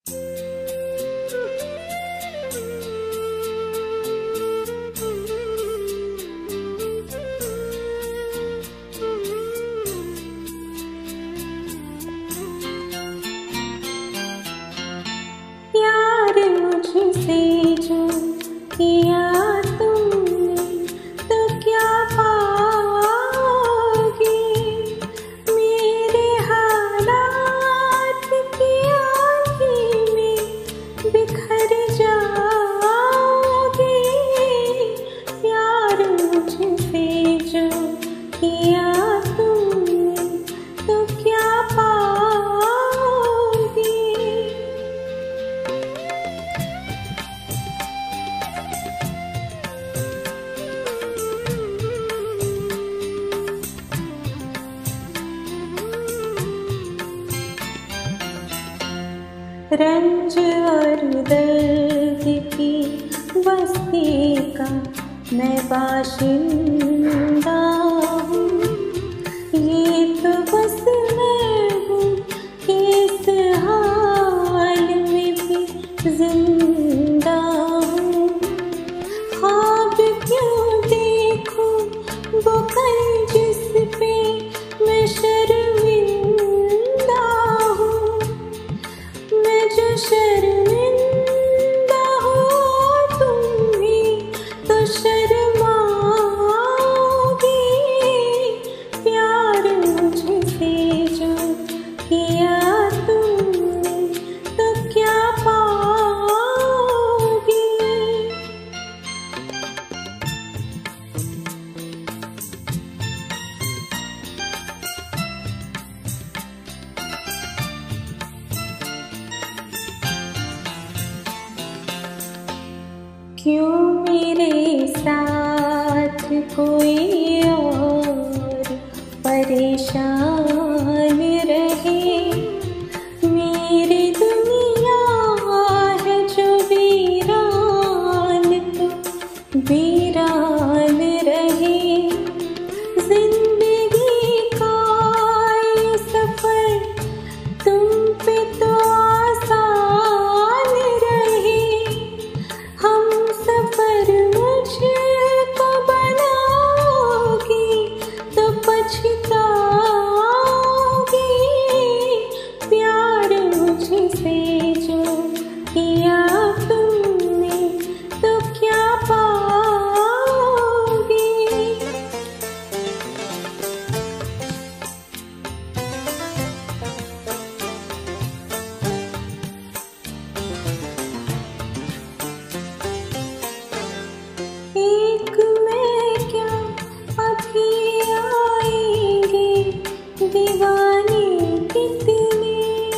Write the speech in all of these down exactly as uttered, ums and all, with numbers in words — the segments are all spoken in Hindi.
मुझसे जो किया तुमने तो क्या पाओगे, मेरे हालात की आँखी में बिखर जाओगे। प्यार मुझसे जो किया तुमने तो क्या पाओगे। रंज और दर्द की बस्ती का मैं बाशिंदा हूँ, ये तो बस मैं हूँ कि इस हाल में भी जिंदा हूँ। ख्वाब क्यों देखूं वो कल जिस पे मैं शर्मिंदा हूँ, मैं जो शर्मिंदा हूँ तुम भी तो शर्माओगे। प्यार मुझसे जो किया तुमने तो क्या पाओगे। क्यों मेरे साथ कोई और परेशान रहे, मेरी दुनिया है जो वीरान तो वीरान रहे। जिंदगी का ये सफर तुम पे तो आसान रहे, हम सफर मुझको बनाओगी तो पछताओगी। प्यार मुझसे जो किया तुमने तो क्या पाओगे। एक में क्या अभी आएंगे दीवाने कितने,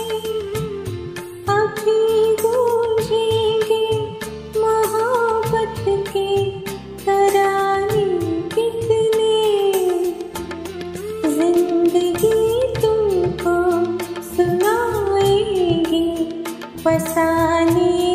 अभी गूंजेंगे मोहब्बत के तराने कितने। जिंदगी तुमको सुनाएगी फसाने